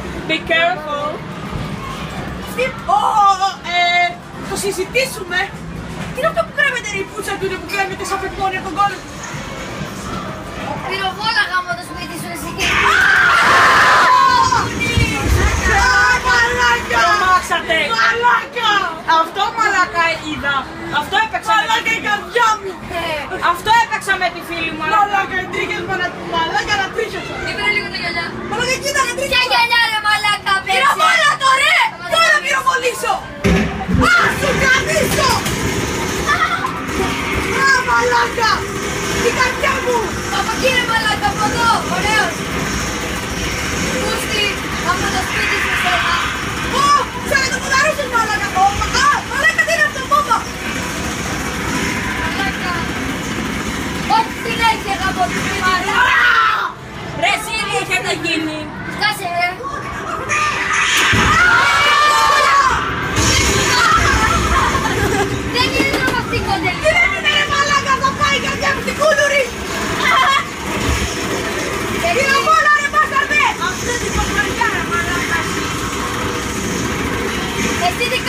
Be careful. Το συζητήσουμε. Τι είναι αυτό που κρέμεται ρε η πουτσα του, που κρέμεται σαν πεπόνια τον κόλλο. Πυροβόλα γάμω το σπίτι σου εσύ και... Μαλάκα! Τρομάξατε! Μαλάκα! Αυτό μαλάκα είδα. Αυτό έπαιξα. Μαλάκα η καρδιά μου. Αυτό έπαιξα με τη φίλη μου. Μαλάκα οι τρίχες μου. Μαλάκα να τρίχεσαι. Ήπαιρε λίγο τα γυαλιά. Μαλάκα κοίτα να τρίχεσαι. Ποια γυαλιά ρε μαλάκα παίξε. Πυροβόλα το ρε! Τώρα πυροβολήσω! Α, σου καμίσω! Α, μαλάκα! Η καρδιά μου! Από εκεί ρε μαλάκα, από εδώ, ωραίος. Πούστη, από το σπίτι σου σένα. Ω, σαν να το ποδαρούσες μαλάκα! Α, μαλάκα τι είναι αυτό, πόπα! Μαλάκα. Όχι συνέχεια γάμω το σπίτι σου. Ρε εσύ τι έχετε γίνει! Σκάσε ρε. Δεν είναι τρομακτικόνται. Τι δεν είναι ρε μαλάκα, θα πάει η καρδιά μου στην κούλουρη! Πυροβόλα ρε μπάσταρδε! Αυτό είναι την κομμαριά ρε μαλάκα! Εσύ τι